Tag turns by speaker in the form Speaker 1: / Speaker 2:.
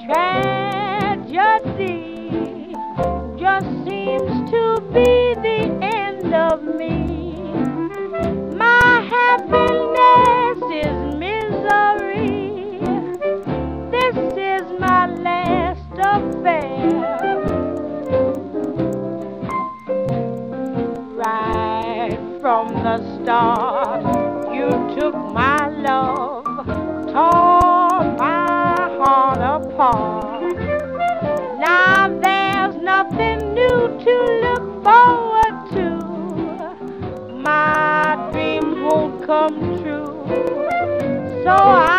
Speaker 1: Tragedy just seems to be the end of me. My happiness is misery. This is my last affair. Right from the start, you took my love, tore my heart apart. Now there's nothing new to look forward to. My dreams won't come true, so